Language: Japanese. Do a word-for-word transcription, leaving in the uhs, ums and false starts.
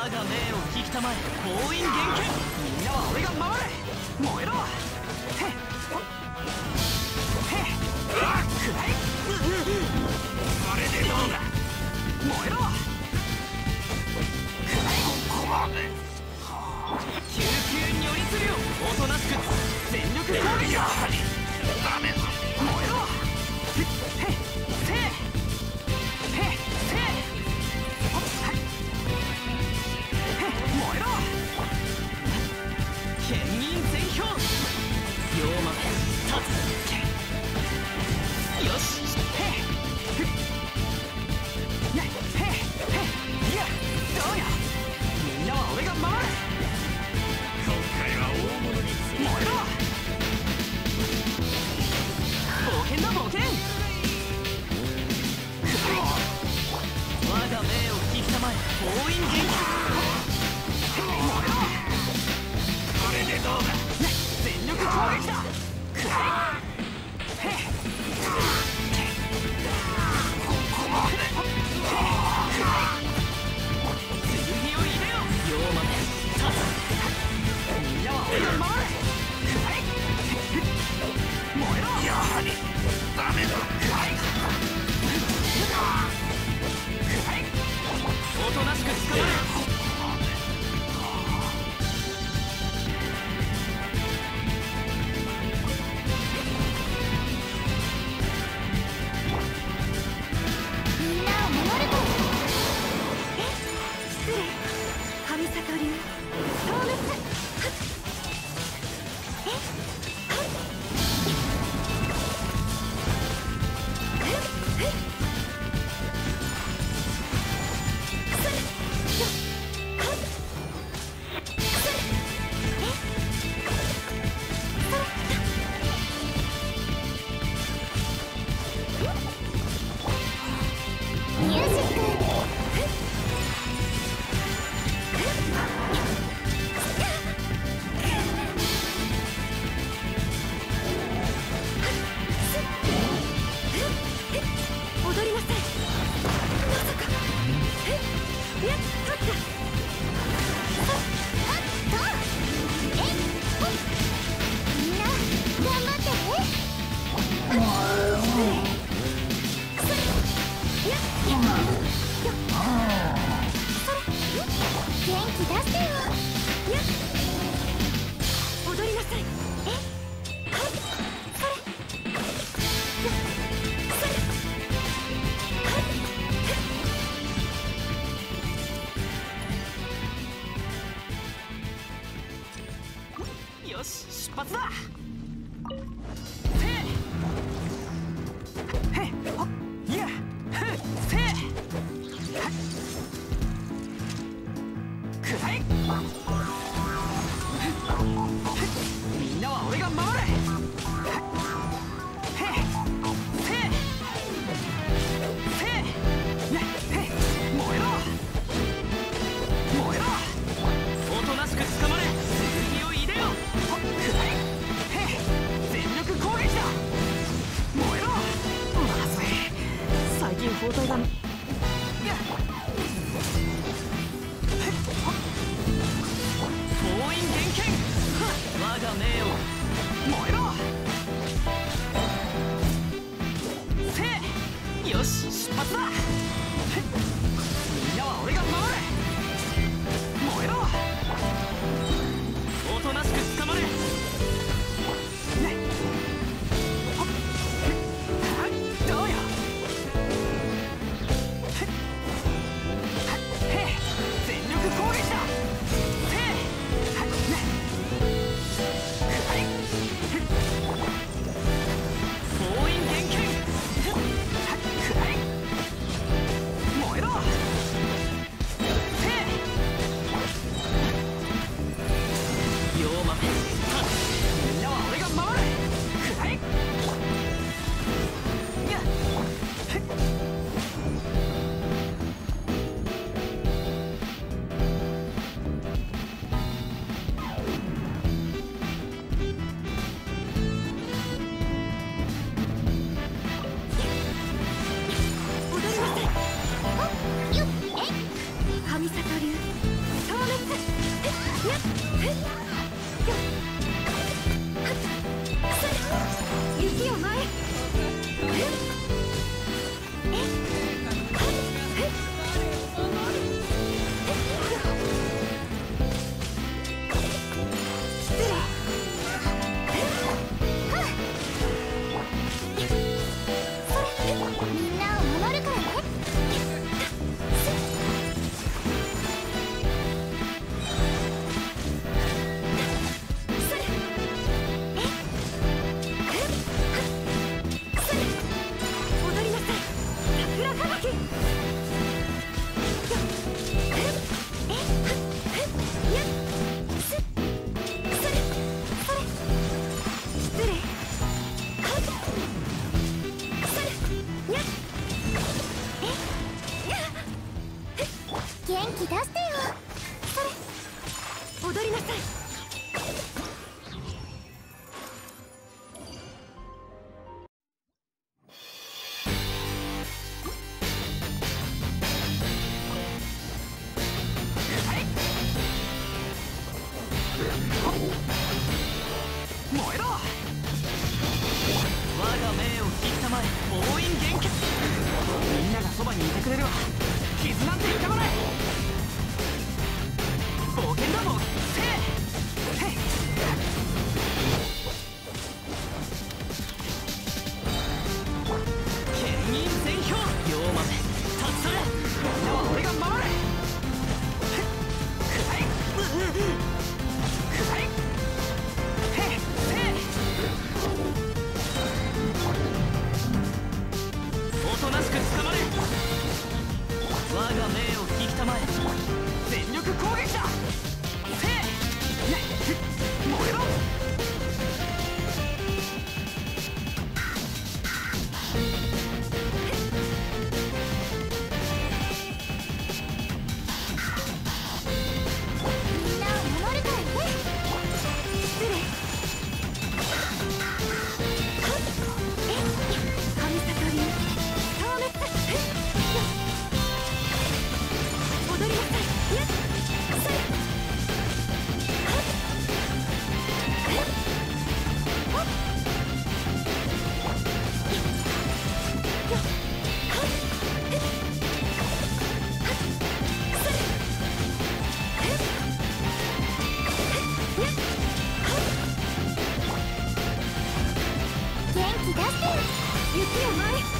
我が命を聞きたまえ。封印厳剣。みんなは俺が守れ。燃えろ。へっへっくらい。これでどうだ。燃えろ。くらい。ここまで。救急に寄りするよ。おとなしく全力攻撃。やはりダメだ。燃えろ。へっせいへっせい。燃えろ。剣銀全氷。龍馬立つ。よし。へっやっへっへっいやどうや。みんなは俺が守れ。今回は大物について。燃えろ。冒険だ冒険。我が命を聞きたまえ。封印厳剣。これでどうだ。全力攻撃だ。くらい。へっここまで。くらい。剣を入れよ。龍馬立つ。みんなは俺が守れ。くらい。燃えろ。やはりダメだ。くらい。くらい。おとなしく捕まれ。よし出発だ。へっほっいやふっせはっくらい。みんなは俺が守れ。へっせせやへっ燃えろ燃えろ。おとなしく捕まれ。剣を入れよ。くらい。へっ全力攻撃だ。燃えろ。まずい最近包帯が。やっ封印厳剣。我が命を燃えろ。せよし出発だ。みんなは俺が守れ。燃えろ。おとなしく捕まれ。どうよ。全力攻撃だ。せくらい。 雪を舞い